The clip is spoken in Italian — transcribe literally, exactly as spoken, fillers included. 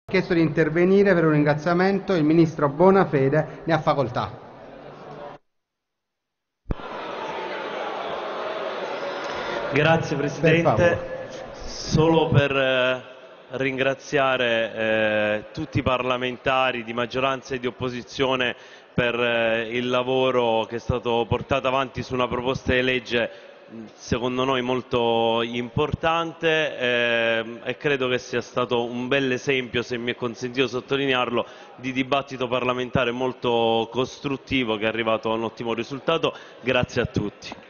chiesto di intervenire per un ringraziamento, il ministro Bonafede ne ha facoltà. Grazie Presidente, Per solo per eh, ringraziare eh, tutti i parlamentari di maggioranza e di opposizione per eh, il lavoro che è stato portato avanti su una proposta di legge secondo noi molto importante eh, e credo che sia stato un bel esempio, se mi è consentito sottolinearlo, di dibattito parlamentare molto costruttivo che è arrivato a un ottimo risultato. Grazie a tutti.